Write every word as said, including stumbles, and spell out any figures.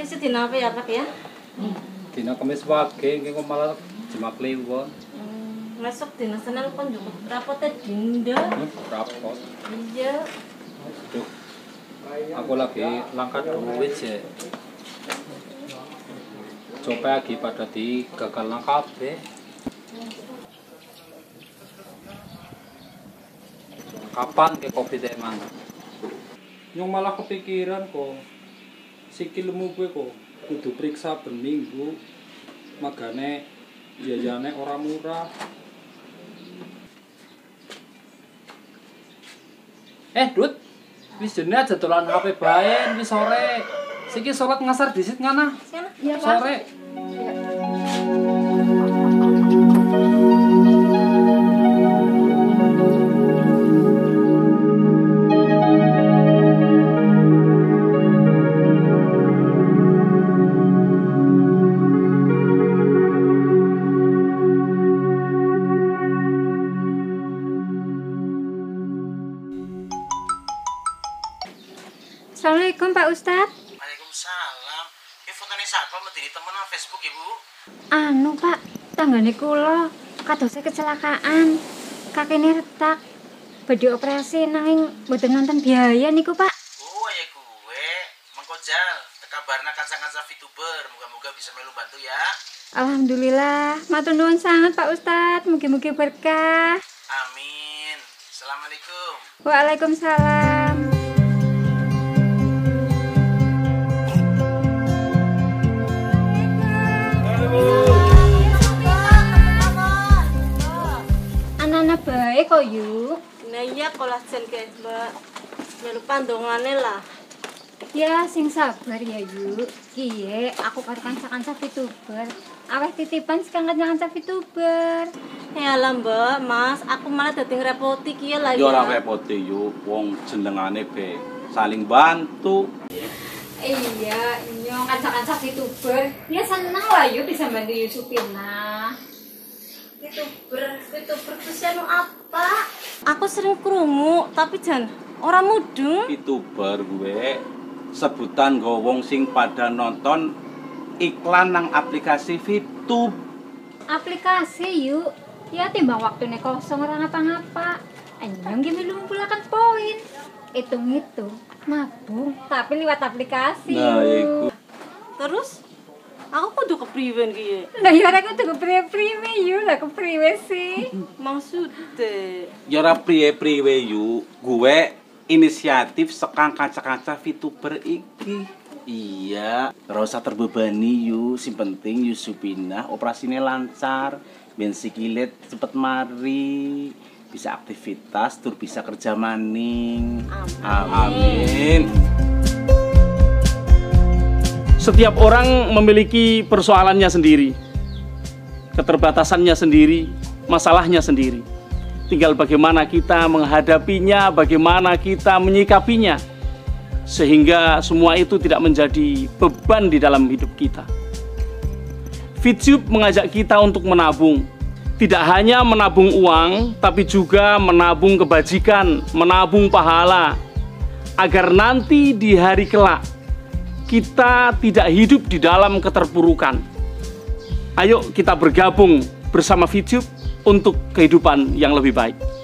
isi dina apa ya Pak ya? Dina Kamis wage engko malah Jumat Kliwon. Hmm, masuk dina Senin kon juga rapote dinda. Hmm, rapot. Iya. Duh. Aku lagi langkah duit sih. Coba lagi pada di gagal langkah kabeh. Kapan ke Covid emang? Nyong malah kepikiran kok. Sikilmu gue kok kudu periksa ben minggu. Magane biayane ora murah. Eh, Dut. Wis jene aja dolan H P bae wis sore. Siki salat ngasar disit ngana. Iya, Pak. Sore. Assalamualaikum Pak Ustadz. Waalaikumsalam. Ini fotonya siapa medeni temen nang Facebook Ibu? Anu Pak, tanggane kula kadose kecelakaan. Kakene retak. Badhe operasi nanging mboten nonton biaya niku Pak. Oh ya gue, mengko Jal, kabarna kanca-kanca VTuber, moga-moga bisa melu bantu ya. Alhamdulillah, matur nuwun sangat Pak Ustadz. Mugi-mugi berkah. Amin. Assalamualaikum. Waalaikumsalam. Anak-anak baik kok yuk. Nah iya kolajen ke Mbak. Melu pandongane lah. Ya sing sabar ya yuk. Kiye aku karo kanca-kanca VTuber. Aweh titipan sing kanca VTuber. Ya lah Mbak, Mas, aku malah dadi ngrepoti ki lah Yo ora ya. repoti yo, wong jenengane be saling bantu. Iya, iya kanca-kanca VTuber. Ya seneng lah yuk bisa bantu Yusupina. VTuber, VTuber itu anu apa? Aku sering krungu, tapi jan ora mudeng. VTuber gue sebutan go wong sing pada nonton iklan nang aplikasi VTube. Aplikasi yuk. Ya timbang waktunya kosong ora ngapa-ngapa. Anyong gini lumpulakan poin. Hitung-hitung mabung tapi lewat aplikasi. Nah, iku. Terus aku kudu kepriwen ki. Lah ya ora kudu kepriwe-priwe yuk lah kepriwe sih. Maksudnya Ya ora priye-priwe yo, gue inisiatif sekang kanca-kanca VTuber iki. Iya, ora usah terbebani yu, sing penting Yusupina operasinya lancar, ben sikilet cepet mari, bisa aktivitas, tur bisa kerja maning. Amin. Amin. Setiap orang memiliki persoalannya sendiri, keterbatasannya sendiri, masalahnya sendiri. Tinggal bagaimana kita menghadapinya, bagaimana kita menyikapinya, sehingga semua itu tidak menjadi beban di dalam hidup kita. VTube mengajak kita untuk menabung. Tidak hanya menabung uang, tapi juga menabung kebajikan, menabung pahala, agar nanti di hari kelak kita tidak hidup di dalam keterpurukan. Ayo kita bergabung bersama VTube untuk kehidupan yang lebih baik.